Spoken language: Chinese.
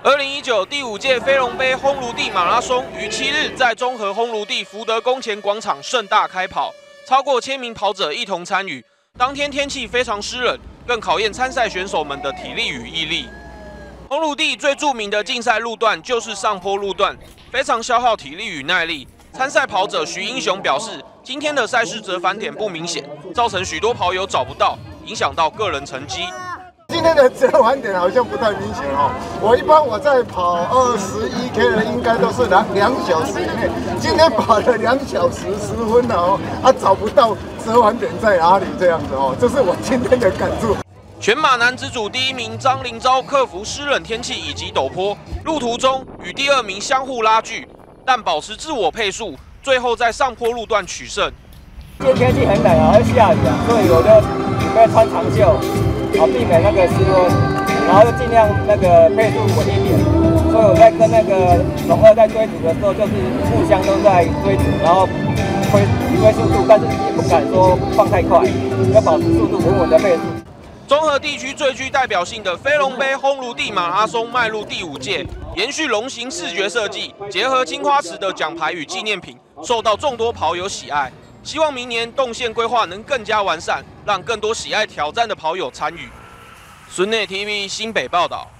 2019第5届飞龙杯烘炉地马拉松于7日在中和烘炉地福德宫前广场盛大开跑，超过1000名跑者一同参与。当天天气非常湿冷，更考验参赛选手们的体力与毅力。烘炉地最著名的竞赛路段就是上坡路段，非常消耗体力与耐力。参赛跑者徐英雄表示，今天的赛事折返点不明显，造成许多跑友找不到，影响到个人成绩。 今天的折返点好像不太明显哦。我在跑21K 的，应该都是2小时以内。今天跑了2小时10分了哦，找不到折返点在哪里这样子哦，这是我今天的感触。 全马男子组第1名张凌钊克服湿冷天气以及陡坡，路途中与第2名相互拉锯，但保持自我配速，最后在上坡路段取胜。 今天天气很冷啊，会下雨啊，所以我就准备穿长袖。 避免那个失温，然后就尽量那个配速稳一点。所以我在跟那个龙二在追逐的时候，就是互相都在追逐，然后提升速度，但是也不敢说放太快，要保持速度稳稳的配速。 中和地区最具代表性的飞龙杯烘炉地马拉松迈入第5届，延续龙形视觉设计，结合金花池的奖牌与纪念品，受到众多跑友喜爱。 希望明年动线规划能更加完善，让更多喜爱挑战的跑友参与。孙内 TV 新北报道。